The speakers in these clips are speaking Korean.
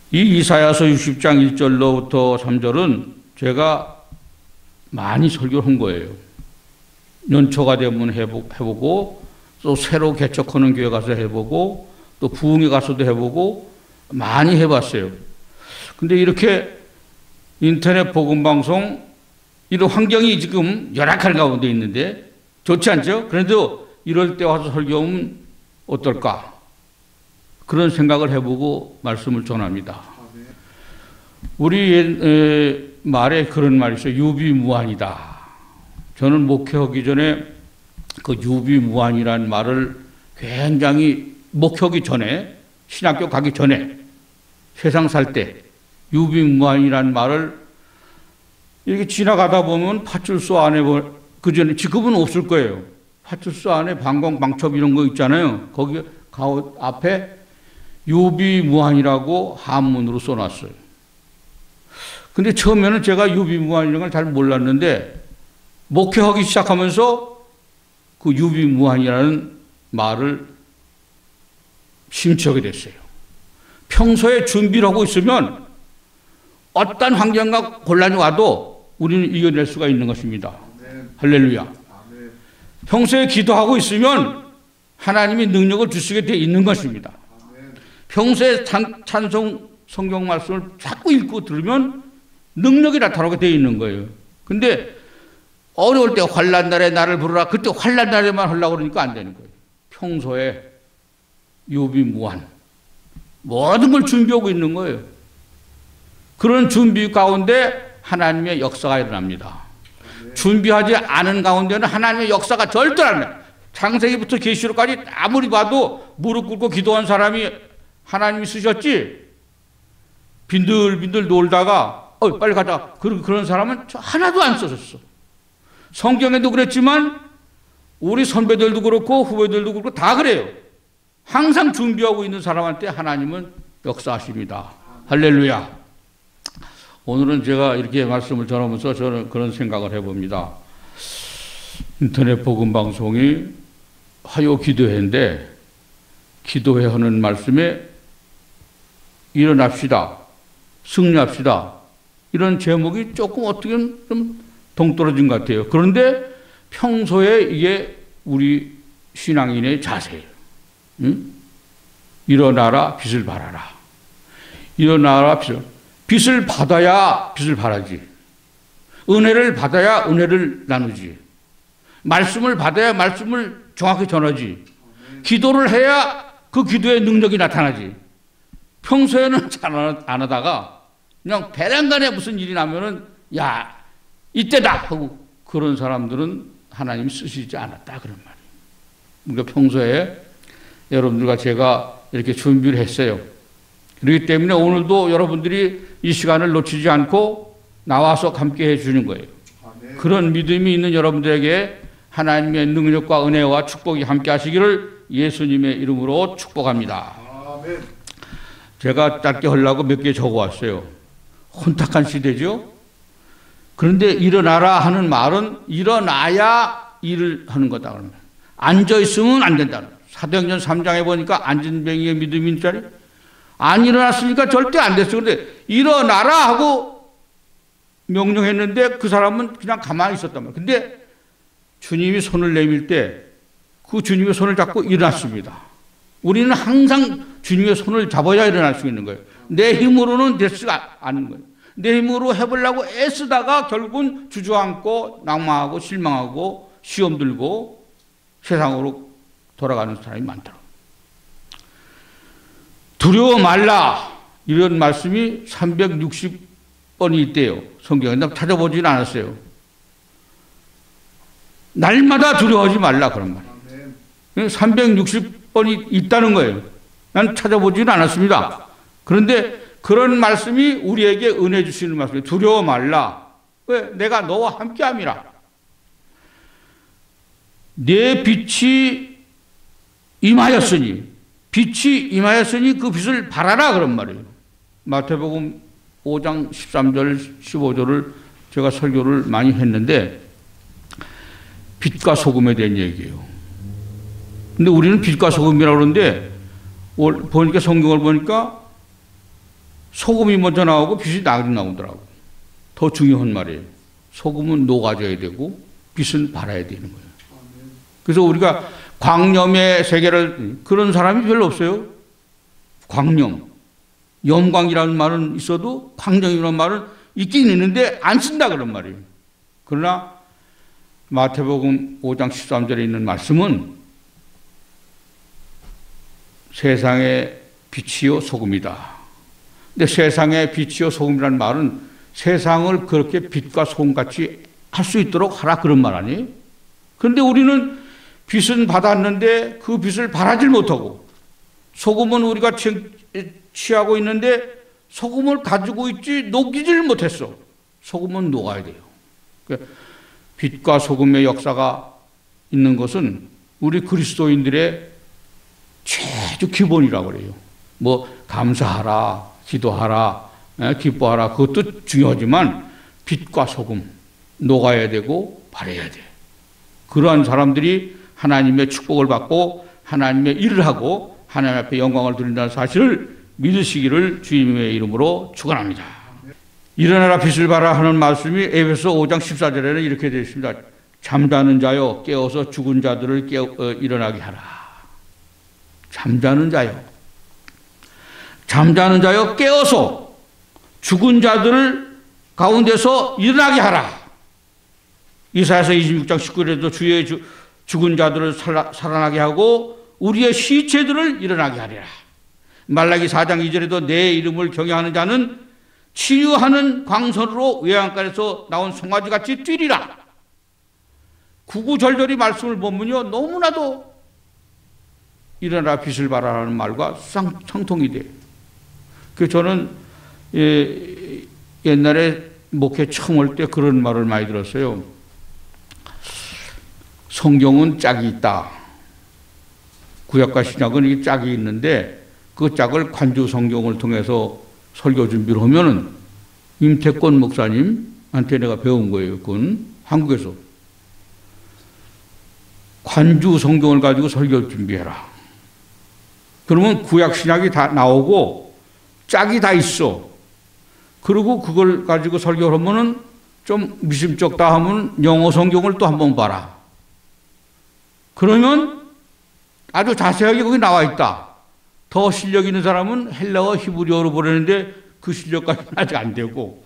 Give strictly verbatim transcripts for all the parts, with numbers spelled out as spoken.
이 이사야서 육십 장 일 절로부터 삼 절은 제가 많이 설교를 한 거예요. 연초가 되면 해보고 또 새로 개척하는 교회 가서 해보고 또 부흥회 가서도 해보고 많이 해봤어요. 근데 이렇게 인터넷 복음방송 이런 환경이 지금 열악한 가운데 있는데 좋지 않죠? 그래도 이럴 때 와서 설교하면 어떨까? 그런 생각을 해보고 말씀을 전합니다. 우리 말에 그런 말이 있어요. 유비무환이다. 저는 목회하기 전에 그 유비무환이라는 말을 굉장히 목회하기 전에 신학교 가기 전에 세상 살 때 유비무환이라는 말을 이렇게 지나가다 보면 파출소 안에 그 전에 지금은 없을 거예요. 파출소 안에 방공 방첩 이런 거 있잖아요. 거기 가운 앞에 유비무환이라고 한문으로 써놨어요. 근데 처음에는 제가 유비무환이라는 걸 잘 몰랐는데 목회하기 시작하면서 그 유비무환이라는 말을 심취하게 됐어요. 평소에 준비를 하고 있으면 어떤 환경과 곤란이 와도 우리는 이겨낼 수가 있는 것입니다. 아멘. 할렐루야. 아멘. 평소에 기도하고 있으면 하나님이 능력을 주시게 되어 있는 것입니다. 아멘. 평소에 찬, 찬송 성경 말씀을 자꾸 읽고 들으면 능력이 나타나게 되어 있는 거예요. 근데 어려울 때 환난 날에 나를 부르라. 그때 환난 날에만 하려고 그러니까 안 되는 거예요. 평소에 유비무환 모든 걸 준비하고 있는 거예요. 그런 준비 가운데 하나님의 역사가 일어납니다. 네. 준비하지 않은 가운데는 하나님의 역사가 절대 안 나요. 창세기부터 계시록까지 아무리 봐도 무릎 꿇고 기도한 사람이 하나님이 쓰셨지 빈들빈들 놀다가 어 빨리 가자 그런, 그런 사람은 하나도 안 써졌어. 성경에도 그랬지만 우리 선배들도 그렇고 후배들도 그렇고 다 그래요. 항상 준비하고 있는 사람한테 하나님은 역사하십니다. 할렐루야. 오늘은 제가 이렇게 말씀을 전하면서 저는 그런 생각을 해봅니다. 인터넷 복음 방송이 화요 기도회인데 기도회 하는 말씀에 일어납시다, 승리합시다 이런 제목이 조금 어떻게 좀 동떨어진 것 같아요. 그런데 평소에 이게 우리 신앙인의 자세예요. 응? 일어나라 빚을 받아라. 일어나라 빚을 빚을 받아야 빚을 바라지. 은혜를 받아야 은혜를 나누지. 말씀을 받아야 말씀을 정확히 전하지. 기도를 해야 그 기도의 능력이 나타나지. 평소에는 잘 안 하다가 그냥 배란간에 무슨 일이 나면은 야 이때다 하고 그런 사람들은 하나님이 쓰시지 않았다 그런 말이에요. 그러니까 평소에 여러분들과 제가 이렇게 준비를 했어요. 그렇기 때문에 오늘도 여러분들이 이 시간을 놓치지 않고 나와서 함께 해주는 거예요. 아멘. 그런 믿음이 있는 여러분들에게 하나님의 능력과 은혜와 축복이 함께 하시기를 예수님의 이름으로 축복합니다. 아멘. 제가 짧게 하려고 몇 개 적어왔어요. 혼탁한 시대죠. 그런데 일어나라 하는 말은 일어나야 일을 하는 거다. 앉아있으면 안 된다. 사도행전 삼 장에 보니까 앉은 뱅이의 믿음이 있잖아요. 안 일어났으니까 절대 안 됐어. 그런데 일어나라 하고 명령했는데 그 사람은 그냥 가만히 있었단 말이에요. 근데 주님이 손을 내밀 때 그 주님의 손을 잡고 일어났습니다. 우리는 항상 주님의 손을 잡아야 일어날 수 있는 거예요. 내 힘으로는 되지가 않은 거예요. 내 힘으로 해보려고 애쓰다가 결국은 주저앉고 낙망하고 실망하고 시험 들고 세상으로 돌아가는 사람이 많더라고요. 두려워 말라 이런 말씀이 삼백육십 번이 있대요. 성경에. 찾아보지는 않았어요. 날마다 두려워하지 말라 그런 말이에요. 삼백육십 번이 있다는 거예요. 난 찾아보지는 않았습니다. 그런데 그런 말씀이 우리에게 은혜 주시는 말씀이에요. 두려워 말라. 왜? 내가 너와 함께함이라. 내 빛이 임하였으니 빛이 임하였으니 그 빛을 발하라 그런 말이에요. 마태복음 오 장 십삼 절 십오 절을 제가 설교를 많이 했는데 빛과 소금에 대한 얘기예요. 근데 우리는 빛과 소금이라고 그러는데 보니까 성경을 보니까 소금이 먼저 나오고 빛이 나중에 나오더라고. 더 중요한 말이에요. 소금은 녹아져야 되고 빛은 발아야 되는 거예요. 그래서 우리가 광염의 세계를, 그런 사람이 별로 없어요. 광염. 염광이라는 말은 있어도 광염이라는 말은 있긴 있는데 안 쓴다 그런 말이에요. 그러나 마태복음 오 장 십삼 절에 있는 말씀은 세상의 빛이요 소금이다. 근데 세상의 빛이요 소금이라는 말은 세상을 그렇게 빛과 소금같이 할 수 있도록 하라 그런 말 아니에요? 그런데 우리는 빛은 받았는데 그 빛을 발하지 못하고, 소금은 우리가 취하고 있는데 소금을 가지고 있지 녹이질 못했어. 소금은 녹아야 돼요. 빛과 소금의 역사가 있는 것은 우리 그리스도인들의 최주 기본이라고 그래요. 뭐 감사하라, 기도하라, 기뻐하라, 그것도 중요하지만 빛과 소금 녹아야 되고 발해야 돼. 그러한 사람들이 하나님의 축복을 받고 하나님의 일을 하고 하나님 앞에 영광을 드린다는 사실을 믿으시기를 주님의 이름으로 축원합니다. 일어나라 빛을 발하 하는 말씀이 에베소 오 장 십사 절에는 이렇게 되어 있습니다. 잠자는 자여 깨어서 죽은 자들을 깨어 어, 일어나게 하라. 잠자는 자여, 잠자는 자여 깨어서 죽은 자들을 가운데서 일어나게 하라. 이사야서 이십육 장 십구 절에도 주의 주, 죽은 자들을 살아, 살아나게 하고 우리의 시체들을 일어나게 하리라. 말라기 사 장 이 절에도 내 이름을 경외하는 자는 치유하는 광선으로 외양간에서 나온 송아지같이 뛰리라. 구구절절히 말씀을 보면요, 너무나도 일어나라 빛을 발하라는 말과 상, 상통이 돼요. 그 저는 예, 옛날에 목회 처음 올 때 그런 말을 많이 들었어요. 성경은 짝이 있다. 구약과 신약은 이 짝이 있는데 그 짝을 관주 성경을 통해서 설교 준비를 하면은 임태권 목사님한테 내가 배운 거예요. 그건 한국에서. 관주 성경을 가지고 설교 준비해라. 그러면 구약 신약이 다 나오고 짝이 다 있어. 그리고 그걸 가지고 설교를 하면은 좀 미심쩍다 하면 영어 성경을 또 한번 봐라. 그러면 아주 자세하게 거기 나와 있다. 더 실력 있는 사람은 헬라어 히브리어로 보려는데 그 실력까지는 아직 안 되고,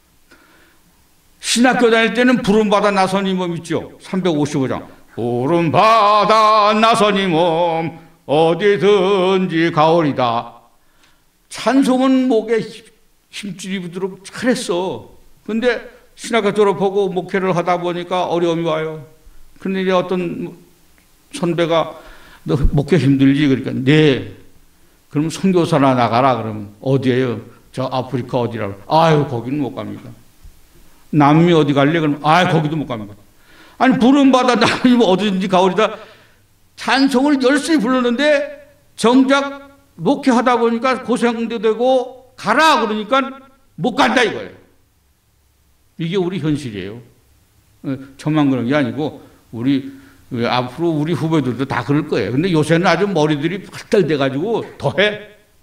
신학교 다닐 때는 부름받아 나선 이 몸 있죠. 삼백오십오 장. 부름받아 나선 이 몸 어디든지 가오리다. 찬송은 목에 힘줄이 붙도록 잘했어. 근데 신학교 졸업하고 목회를 하다 보니까 어려움이 와요. 근데 이제 어떤 선배가 너 목회 힘들지? 그러니까 네. 그럼 선교사나 나가라. 그러면 어디예요? 저 아프리카 어디라고? 아유 거기는 못 갑니다. 남미 어디 갈래? 그러면 아유 거기도 못 갑니다. 아니 부름받아 나가면 어디든지 가오리다. 찬송을 열심히 불렀는데 정작 목회하다 보니까 고생도 되고 가라 그러니까 못 간다 이거예요. 이게 우리 현실이에요. 저만 그런 게 아니고 우리 앞으로 우리 후배들도 다 그럴 거예요. 근데 요새는 아주 머리들이 발달돼가지고 더해.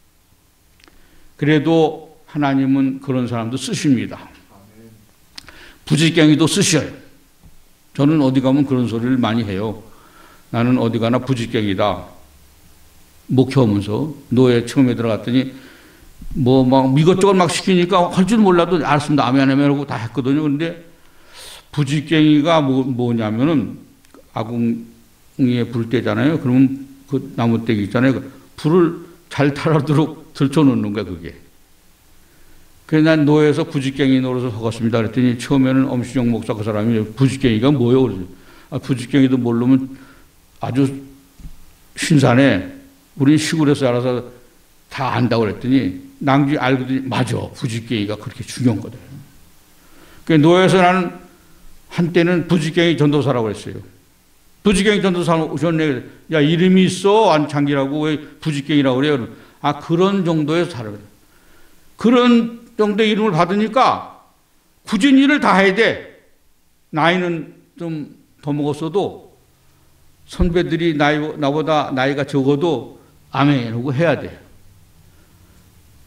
그래도 하나님은 그런 사람도 쓰십니다. 부지깽이도 쓰셔요. 저는 어디 가면 그런 소리를 많이 해요. 나는 어디 가나 부지깽이다. 목회하면서 노예 처음에 들어갔더니 뭐 막 이것저것 막 시키니까 할 줄 몰라도 알았습니다. 아멘 아멘 하고 다 했거든요. 근데 부지깽이가 뭐, 뭐냐면은 아궁이에 불 때잖아요. 그러면 그 나무떼기 있잖아요. 불을 잘 타라도록 들춰놓는 거야, 그게. 그래서 난 노예에서 부지깽이 노릇을 하겠습니다. 그랬더니 처음에는 엄시영 목사 그 사람이 부지깽이가 뭐예요? 그러죠. 아, 부지깽이도 모르면 아주 신산에 우린 시골에서 알아서 다 안다고 그랬더니 낭지 알고더니 맞아. 부지깽이가 그렇게 중요한 거다. 그래서 노예에서 나는 한때는 부지깽이 전도사라고 했어요. 부지깽이 전도사 오셨네. 야, 이름이 있어? 안창기라고 왜 부지깽이라고 그래요? 아, 그런 정도의 사람. 그런 정도의 이름을 받으니까 굳이 일을 다 해야 돼. 나이는 좀 더 먹었어도 선배들이 나이, 나보다 나이가 적어도 아멘 하고 해야 돼.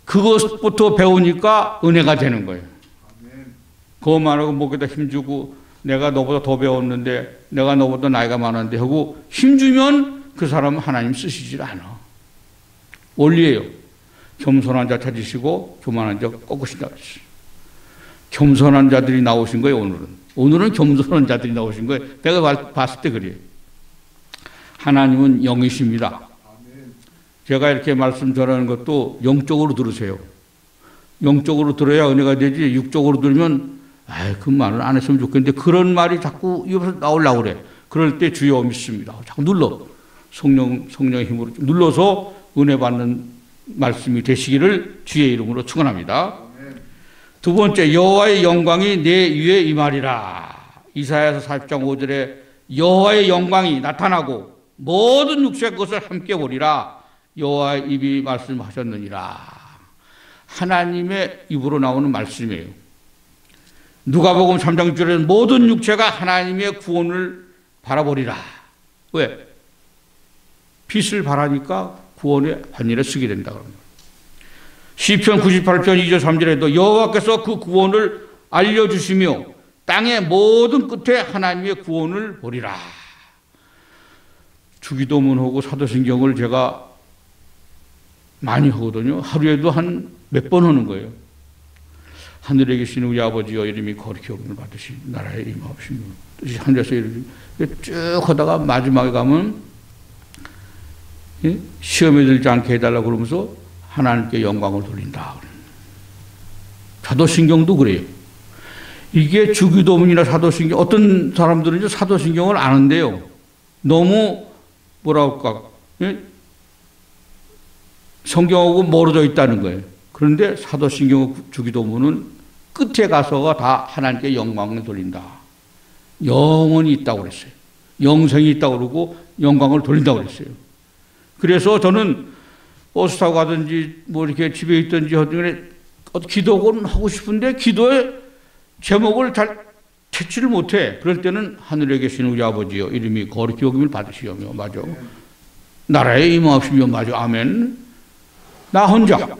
그것부터 배우니까 은혜가 되는 거예요. 그것만 하고 목에다 힘주고 내가 너보다 더 배웠는데 내가 너보다 나이가 많은데 하고 힘주면 그 사람은 하나님 쓰시질 않아. 원리예요. 겸손한 자 찾으시고 교만한 자 꺾으신다 그랬어요. 겸손한 자들이 나오신 거예요. 오늘은. 오늘은 겸손한 자들이 나오신 거예요. 내가 봤을 때 그래요. 하나님은 영이십니다. 제가 이렇게 말씀 전하는 것도 영적으로 들으세요. 영적으로 들어야 은혜가 되지 육적으로 들으면 아이 그 말을 안 했으면 좋겠는데 그런 말이 자꾸 입에서 나오려고 그래. 그럴 때 주여 믿습니다. 자꾸 눌러. 성령, 성령의 힘으로 눌러서 은혜 받는 말씀이 되시기를 주의 이름으로 축원합니다. 두 번째, 여호와의 영광이 내 위에 임하리라. 이사야서 사십 장 오 절에 여호와의 영광이 나타나고 모든 육체가 그것을 함께 보리라. 여호와의 입이 말씀하셨느니라. 하나님의 입으로 나오는 말씀이에요. 누가복음 삼 장 육 절에는 모든 육체가 하나님의 구원을 바라보리라. 왜? 빛을 바라니까 구원의 반열에 쓰게 된다. 시편 구십팔 편 이 절 삼 절에도 여호와께서 그 구원을 알려주시며 땅의 모든 끝에 하나님의 구원을 보리라. 주기도문하고 사도신경을 제가 많이 하거든요. 하루에도 한 몇 번 하는 거예요. 하늘에 계신 우리 아버지여 이름이 거룩히 여김을 받으시 나라에 임하옵시며 뜻이 하늘에서 이르기 쭉 하다가 마지막에 가면 시험에 들지 않게 해달라고 그러면서 하나님께 영광을 돌린다. 사도신경도 그래요. 이게 주기도문이나 사도신경, 어떤 사람들은 이제 사도신경을 아는데요. 너무 뭐라 할까, 성경하고 멀어져 있다는 거예요. 그런데 사도신경, 주기도문은 끝에 가서가 다 하나님께 영광을 돌린다. 영원히 있다고 그랬어요. 영생이 있다고 그러고 영광을 돌린다고 그랬어요. 그래서 저는 버스 타고 가든지 뭐 이렇게 집에 있든지 하든지 기도는 하고 싶은데 기도의 제목을 잘 채취를 못해. 그럴 때는 하늘에 계신 우리 아버지여 이름이 거룩히 여김을 받으시오며 맞아. 나라에 임하옵시며 맞아. 아멘. 나 혼자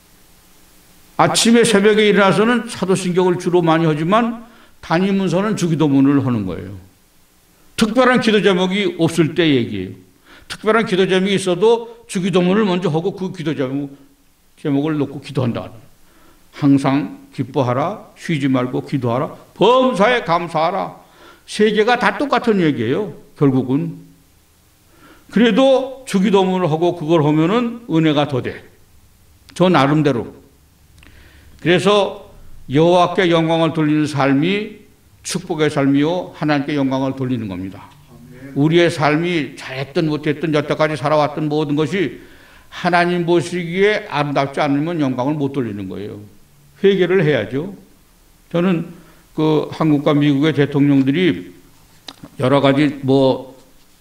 아침에 새벽에 일어나서는 사도신경을 주로 많이 하지만 다니면서는 주기도문을 하는 거예요. 특별한 기도 제목이 없을 때 얘기예요. 특별한 기도 제목이 있어도 주기도문을 먼저 하고 그 기도 제목, 제목을 놓고 기도한다. 항상 기뻐하라, 쉬지 말고 기도하라, 범사에 감사하라. 세 개가 다 똑같은 얘기예요. 결국은. 그래도 주기도문을 하고 그걸 하면은 은혜가 더 돼. 저 나름대로. 그래서 여호와께 영광을 돌리는 삶이 축복의 삶이요 하나님께 영광을 돌리는 겁니다. 우리의 삶이 잘했든 못했든 여태까지 살아왔던 모든 것이 하나님 보시기에 아름답지 않으면 영광을 못 돌리는 거예요. 회개를 해야죠. 저는 그 한국과 미국의 대통령들이 여러 가지 뭐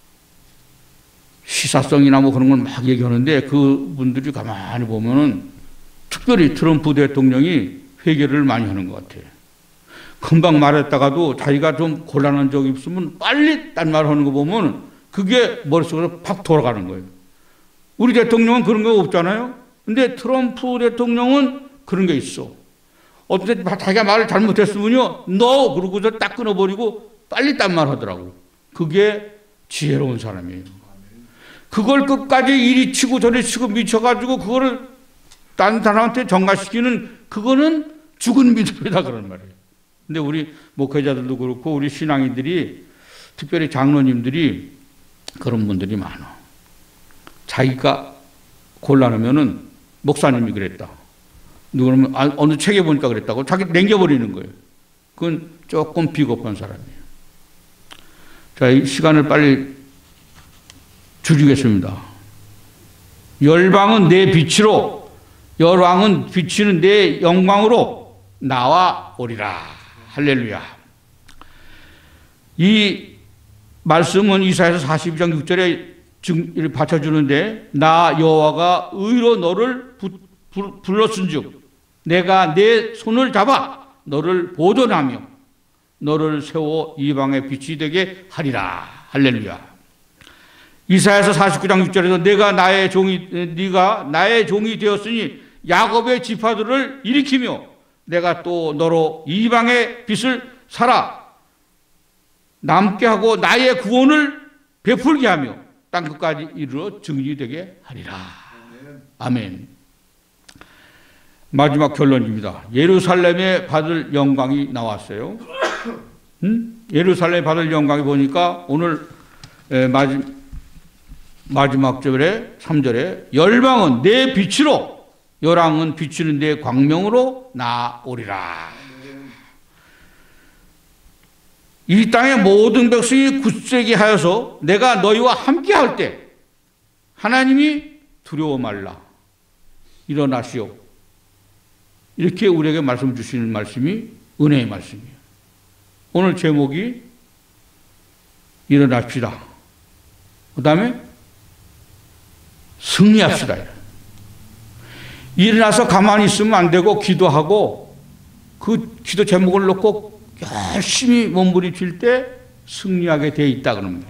시사성이나 뭐 그런 걸 막 얘기하는데 그분들이 가만히 보면은 특별히 트럼프 대통령이 회개를 많이 하는 것 같아요. 금방 말했다가도 자기가 좀 곤란한 적이 있으면 빨리 딴 말 하는 거 보면 그게 머릿속으로 팍 돌아가는 거예요. 우리 대통령은 그런 거 없잖아요. 근데 트럼프 대통령은 그런 게 있어. 어떤 때 자기가 말을 잘못했으면요, 너! 그러고서 딱 끊어버리고 빨리 딴 말 하더라고. 그게 지혜로운 사람이에요. 그걸 끝까지 이리 치고 저리 치고 미쳐가지고 그거를 딴 사람한테 전가시키는 그거는 죽은 믿음이다 그런 말이에요. 근데 우리 목회자들도 그렇고 우리 신앙인들이 특별히 장로님들이 그런 분들이 많아. 자기가 곤란하면은 목사님이 그랬다. 누구는 아, 어느 책에 보니까 그랬다고 자기 남겨버리는 거예요. 그건 조금 비겁한 사람이에요. 자, 이 시간을 빨리 줄이겠습니다. 열방은 내 빛으로 열왕은 비치는 내 영광으로 나와 오리라. 할렐루야. 이 말씀은 이사야서 사십이 장 육 절에 증, 받쳐주는데 나 여호와가 의로 너를 부, 부, 불렀은즉 내가 내 손을 잡아 너를 보존하며 너를 세워 이방의 빛이 되게 하리라. 할렐루야. 이사야서 사십구 장 육 절에서 내가 나의 종이 네가 나의 종이 되었으니 야곱의 지파들을 일으키며 내가 또 너로 이방의 빛을 살아 남게 하고 나의 구원을 베풀게 하며 땅끝까지 이르러 증인이 되게 하리라. 아멘. 마지막 결론입니다. 예루살렘에 받을 영광이 나왔어요. 음? 예루살렘에 받을 영광이 보니까 오늘 에, 마지, 마지막 절에 삼 절에 열방은 내 빛으로 열왕은 비추는 내 광명으로 나오리라. 이 땅의 모든 백성이 굳세게 하여서 내가 너희와 함께 할 때 하나님이 두려워 말라. 일어나시오. 이렇게 우리에게 말씀 주시는 말씀이 은혜의 말씀이에요. 오늘 제목이 일어납시다. 그 다음에 승리합시다. 일어나서 가만히 있으면 안 되고 기도하고 그 기도 제목을 놓고 열심히 몸부림칠 때 승리하게 돼 있다 그럽니다.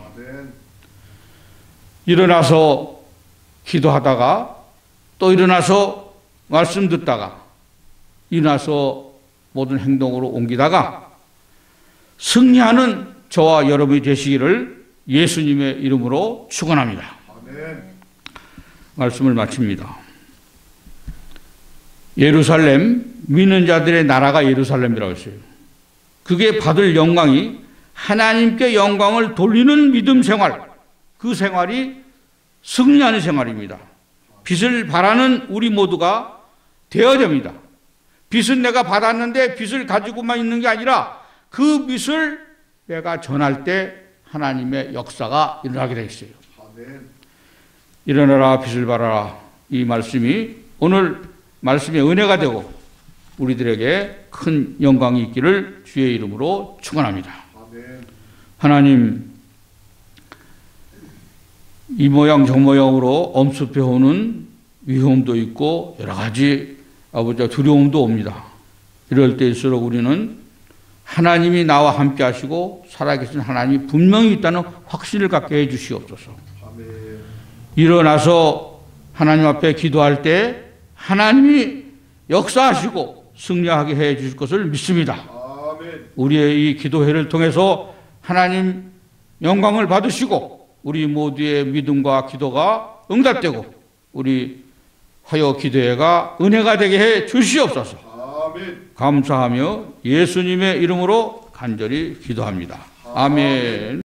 일어나서 기도하다가 또 일어나서 말씀 듣다가 일어나서 모든 행동으로 옮기다가 승리하는 저와 여러분이 되시기를 예수님의 이름으로 축원합니다. 말씀을 마칩니다. 예루살렘, 믿는 자들의 나라가 예루살렘이라고 했어요. 그게 받을 영광이 하나님께 영광을 돌리는 믿음 생활, 그 생활이 승리하는 생활입니다. 빛을 바라는 우리 모두가 되어야 됩니다. 빛은 내가 받았는데 빛을 가지고만 있는 게 아니라 그 빛을 내가 전할 때 하나님의 역사가 일어나게 되어 있어요. 일어나라 빛을 발하라. 이 말씀이 오늘 말씀의 은혜가 되고 우리들에게 큰 영광이 있기를 주의 이름으로 축원합니다. 하나님, 이 모양 저 모양으로 엄습해 오는 위험도 있고 여러 가지 아버지 두려움도 옵니다. 이럴 때일수록 우리는 하나님이 나와 함께 하시고 살아계신 하나님이 분명히 있다는 확신을 갖게 해 주시옵소서. 일어나서 하나님 앞에 기도할 때 하나님이 역사하시고 승리하게 해 주실 것을 믿습니다. 우리의 이 기도회를 통해서 하나님 영광을 받으시고 우리 모두의 믿음과 기도가 응답되고 우리 화요 기도회가 은혜가 되게 해 주시옵소서. 아멘. 감사하며 예수님의 이름으로 간절히 기도합니다. 아멘.